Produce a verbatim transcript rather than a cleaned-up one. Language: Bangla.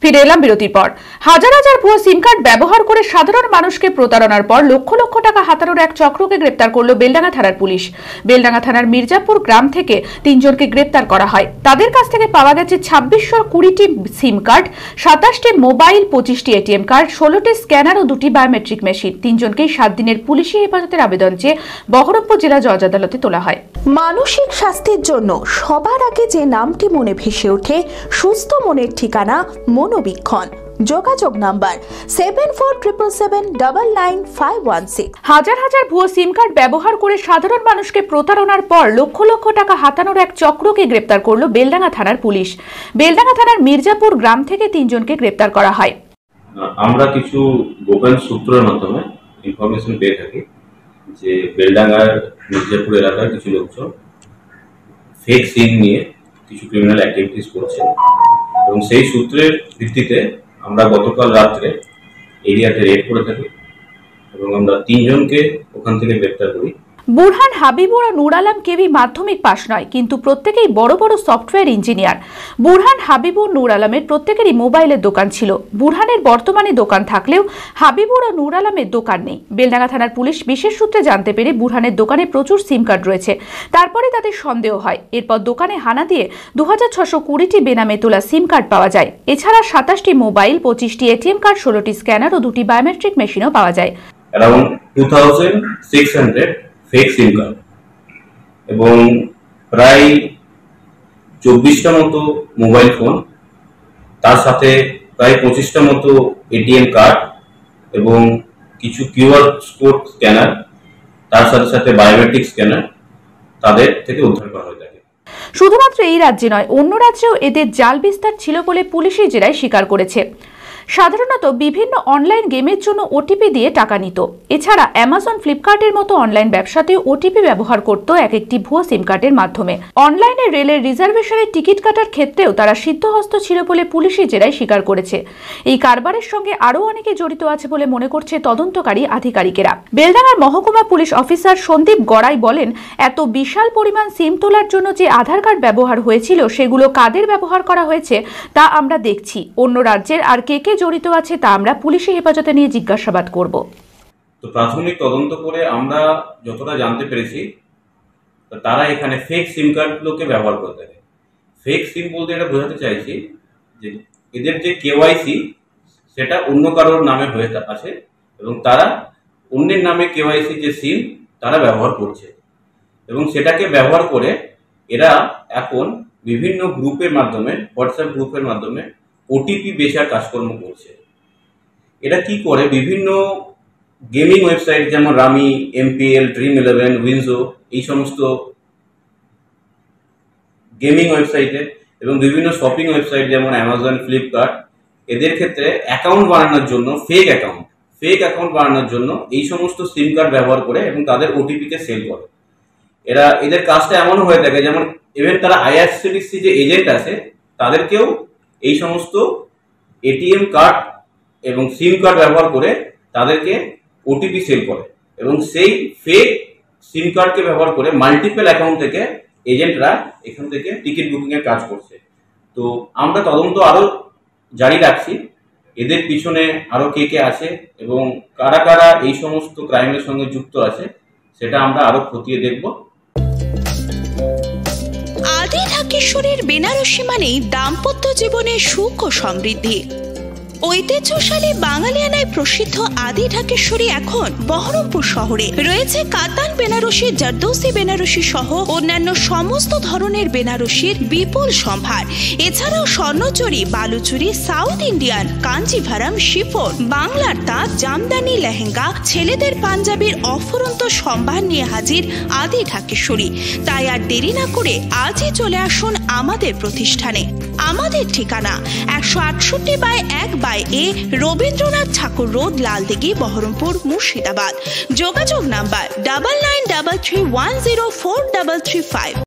ফিরে এলাম বিরতির পর। হাজার হাজার ভুয়ো সিম কার্ড ব্যবহার করে সাধারণ মানুষকে প্রতারণার পর লক্ষ লক্ষ টাকা হাতানোর এক চক্রকে গ্রেপ্তার করল বেলডাঙ্গা থানার পুলিশ। বেলডাঙ্গা থানার মির্জাপুর গ্রাম থেকে তিনজনকে গ্রেপ্তার করা হয়। তাদের কাছ থেকে পাওয়া গেছে ছাব্বিশশো কুড়িটি সিম কার্ড, সাতাশটি মোবাইল, পঁচিশটি এটিএম কার্ড, ষোলোটি স্ক্যানার ও দুটি বায়োমেট্রিক মেশিন। তিনজনকেই সাত দিনের পুলিশি হেফাজতের আবেদন চেয়ে বহরমপুর জেলা জজ আদালতে তোলা হয়। মানসিক স্বাস্থ্যের জন্য সবার আগে যে নামটি মনে ভেসে ওঠে, সুস্থ মনের ঠিকানা মনোবীক্ষণ। যোগাযোগ number seven four triple seven double nine five one six. হাজার হাজার ভুয়ো সিম কার্ড ব্যবহার করে সাধারণ মানুষকে প্রতারণার পর লক্ষ লক্ষ টাকা হাতানোর এক চক্রকে গ্রেপ্তার করল বেলডাঙ্গা থানার পুলিশ। বেলডাঙ্গা থানার মির্জাপুর গ্রাম থেকে তিনজনকে গ্রেপ্তার করা হয়। আমরা কিছু গোপন সূত্রের মাধ্যমে ইনফরমেশন পেয়ে থাকি যে বেলডাঙ্গার মির্জাপুর এলাকার কিছু লোকজন ফেক সিম নিয়ে কিছু ক্রিমিনাল অ্যাক্টিভিটিস করছে এবং সেই সূত্রের ভিত্তিতে আমরা গতকাল রাত্রে এরিয়াতে রেড করে থাকি এবং আমরা তিনজনকে ওখান থেকে গ্রেপ্তার করি। বুরহান, হাবিবুর ও নূর আলম কেবি মাধ্যমিক পাশ নয়, কিন্তু প্রত্যেকেই বড় বড় সফটওয়্যার ইঞ্জিনিয়ার। বুরহান, হাবিবুর, নূর আলমের প্রত্যেকেরই মোবাইলের দোকান ছিল। বুরহানের বর্তমানে দোকান থাকলেও হাবিবুর ও নূর আলমের দোকান নেই। বেলডাঙ্গা থানার পুলিশ বিশেষ সূত্রে জানতে পেরে বুরহানের দোকানে প্রচুর সিম কার্ড রয়েছে। তারপরে তাদের সন্দেহ হয়। এরপর দোকানে হানা দিয়ে দু হাজার ছশো কুড়িটি বেনামে তোলা সিম কার্ড পাওয়া যায়। এছাড়া সাতাশটি মোবাইল, পঁচিশটি এটিএম কার্ড, ষোলোটি স্ক্যানার ও দুটি বায়োমেট্রিক মেশিনও পাওয়া যায়। Around two thousand six hundred fake SIM card এবং প্রায় চব্বিশটা মতো মোবাইল ফোন, তার সাথে প্রায় পঁচিশটা মতো এটিএম কার্ড এবং কিছু কিউআর কোড স্ক্যানার, তার সাথে সাথে বায়োমেট্রিক স্ক্যানার তাদের থেকে উদ্ধার করা হয়ে থাকে। শুধুমাত্র এই রাজ্যে নয়, অন্য রাজ্যেও এদের জাল বিস্তার ছিল বলে পুলিশি জেরায় স্বীকার করেছে। সাধারণত বিভিন্ন অনলাইন গেমের জন্য ওটিপি দিয়ে টাকা নিত। এছাড়া অ্যামাজন, ফ্লিপকার্টের মতো অনলাইন ব্যবসাতেও ওটিপি ব্যবহার করত এক একটি ভুয়ো সিম কার্ডের মাধ্যমে। অনলাইনে রেলের রিজার্ভেশনের টিকিট কাটার ক্ষেত্রেও তারা সিদ্ধহস্ত ছিল বলে পুলিশি জেরায় স্বীকার করেছে। এই কারবারের সঙ্গে আরও অনেকে জড়িত আছে বলে মনে করছে তদন্তকারী আধিকারিকেরা। বেলডাঙ্গার মহকুমা পুলিশ অফিসার সন্দীপ গড়াই বলেন, এত বিশাল পরিমাণ সিম তোলার জন্য যে আধার কার্ড ব্যবহার হয়েছিল সেগুলো কাদের ব্যবহার করা হয়েছে তা আমরা দেখছি। অন্য রাজ্যের আর কে কে জড়িত আছে তা আমরা পুলিশি হেফাজতে নিয়ে জিজ্ঞাসাবাদ করব। তো প্রাথমিক তদন্ত করে আমরা যতটা জানতে পেরেছি, তারা এখানে ফেক সিম কার্ডগুলোকে ব্যবহার করে থাকে। ফেক সিম বলতে এটা বোঝাতে চাইছি যে এদের যে কেওয়াইসি সেটা অন্য কারোর নামে হয়ে আছে এবং তারা অন্যের নামে কেওয়াইসি যে সিম তারা ব্যবহার করছে এবং সেটাকে ব্যবহার করে এরা এখন বিভিন্ন গ্রুপের মাধ্যমে, হোয়াটসঅ্যাপ গ্রুপের মাধ্যমে ওটিপি বেচার কাজকর্ম করছে। এটা কি করে, বিভিন্ন গেমিং ওয়েবসাইট যেমন rummy, MPL, dream eleven, Winzo, এই সমস্ত গেমিং ওয়েবসাইটে এবং বিভিন্ন শপিং ওয়েবসাইট যেমন অ্যামাজন, ফ্লিপকার্ট, এদের ক্ষেত্রে অ্যাকাউন্ট বানানোর জন্য ফেক অ্যাকাউন্ট ফেক অ্যাকাউন্ট বানানোর জন্য এই সমস্ত সিম কার্ড ব্যবহার করে এবং তাদের ওটিপিকে সেল করে। এরা এদের কাজটা এমন হয়ে থাকে যেমন ইভেন তারা আইআরসিটিসি যে এজেন্ট আছে তাদেরকেও এই সমস্ত এটিএম কার্ড এবং সিম কার্ড ব্যবহার করে তাদেরকে ওটিপি সেল করে এবং সেই ফেক সিম কার্ডকে ব্যবহার করে মাল্টিপল অ্যাকাউন্ট থেকে এজেন্টরা এখান থেকে টিকিট বুকিং এর কাজ করছে। তো আমরা তদন্ত আরো জারি রাখছি, এদের পিছনে আরো কে কে আছে এবং কারা কারা এই সমস্ত ক্রাইমের সঙ্গে যুক্ত আছে সেটা আমরা আরো খতিয়ে দেখব। আদি ঢাকেশ্বরীর বেনারসি মানেই দাম্পত্য জীবনে সুখ ও সমৃদ্ধি। ঐতিহ্যশালী বাঙালিয়ানায় প্রসিদ্ধ আদি ঢাকেশ্বরী এখন বহরমপুর শহরে রয়েছে। কাতান বেনারসি, জারদৌসি বেনারসি সহ অন্যান্য সমস্ত ধরনের বেনারসির বিপুল সম্ভার। এছাড়াও Swarnachuri, Baluchari, South Indian, Kanjeevaram, chiffon, বাংলার তাঁত, জামদানি, লেহেঙ্গা, ছেলেদের পাঞ্জাবির অফুরন্ত সম্ভার নিয়ে হাজির আদি ঢাকেশ্বরী। তাই আর দেরি না করে আজই চলে আসুন আমাদের প্রতিষ্ঠানে। আমাদের ঠিকানা একশো আটষট্টি বাই এক by A, Rabindranath Thakur road, Laldighi, Baharampur, Murshidabad. যোগাযোগ number double nine double three one zero four double three five.